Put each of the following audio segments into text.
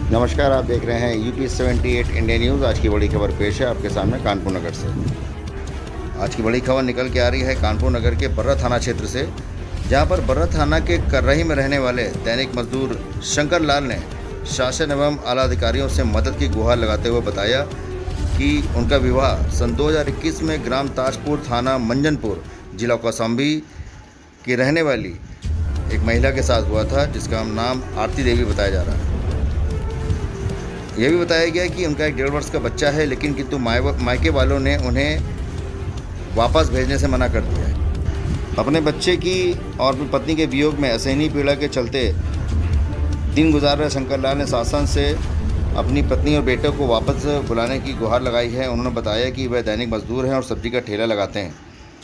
नमस्कार, आप देख रहे हैं यूपी 78 इंडिया न्यूज़। आज की बड़ी खबर पेश है आपके सामने कानपुर नगर से। आज की बड़ी खबर निकल के आ रही है कानपुर नगर के बर्रा थाना क्षेत्र से, जहां पर बर्रा थाना के कर्रही में रहने वाले दैनिक मजदूर शंकर लाल ने शासन एवं आला अधिकारियों से मदद की गुहार लगाते हुए बताया कि उनका विवाह सन 2021 में ग्राम ताजपुर, थाना मंजनपुर, जिला कौशाम्बी की रहने वाली एक महिला के साथ हुआ था, जिसका नाम आरती देवी बताया जा रहा है। यह भी बताया गया कि उनका एक 1.5 वर्ष का बच्चा है, लेकिन किंतु मायके वालों ने उन्हें वापस भेजने से मना कर दिया है। अपने बच्चे की और अपनी पत्नी के वियोग में असहनीय पीड़ा के चलते दिन गुजार रहे शंकर लाल ने शासन से अपनी पत्नी और बेटे को वापस बुलाने की गुहार लगाई है। उन्होंने बताया कि वह दैनिक मजदूर हैं और सब्जी का ठेला लगाते हैं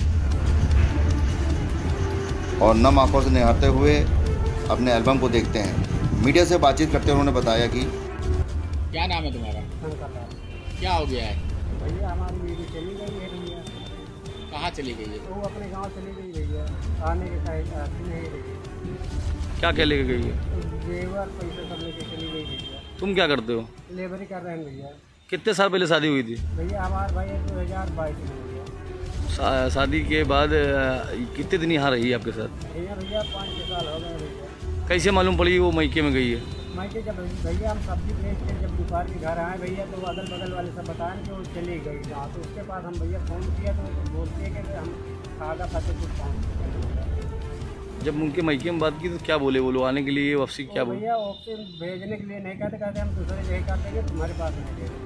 और नम आंखों से निहारते हुए अपने एल्बम को देखते हैं। मीडिया से बातचीत करते हुए उन्होंने बताया कि क्या नाम है तुम्हारा? शंकर लाल। क्या हो गया है? भैया हमारी बीवी चली गई है भैया। कहाँ चली गई है? वो अपने गांव चली गई भैया, आने के टाइम आती नहीं रही। क्या क्या लेके गई है? जेवर पैसे सब लेके चली गई भैया। तुम क्या करते हो? लेबरी कर रहे हैं भैया। कितने साल पहले शादी हुई थी? भैया हमारे भाई 2022 में भैया। शादी के बाद कितने दिन यहाँ रही आपके साथ? भैया 5-6 साल हो गए भैया। कैसे मालूम पड़ी वो मैके में गई है? मैके जब भैया हम सब्जी बेच के जब दोपहर के घर आए भैया, तो अगल बगल वाले सब बताएं कि वो चली गई जहाँ, तो उसके पास हम भैया फ़ोन किया तो बोलते हैं कि हम आगा फतेहपुर पहुँच। जब उनके मैके में बात की तो क्या बोले? वो आने के लिए वापसी क्या बोले? भैया वापसी भेजने के लिए नहीं कहते हम दूसरे जगह कर देंगे, तुम्हारे पास नहीं देंगे।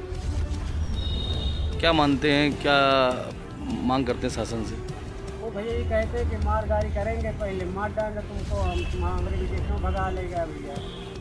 क्या मानते हैं, क्या मांग करते हैं शासन से? वो भैया ये कहते हैं कि मार गाड़ी करेंगे, पहले मार डालेंगे तुमको, हम हमारे विदेशों भगा लेगा भैया।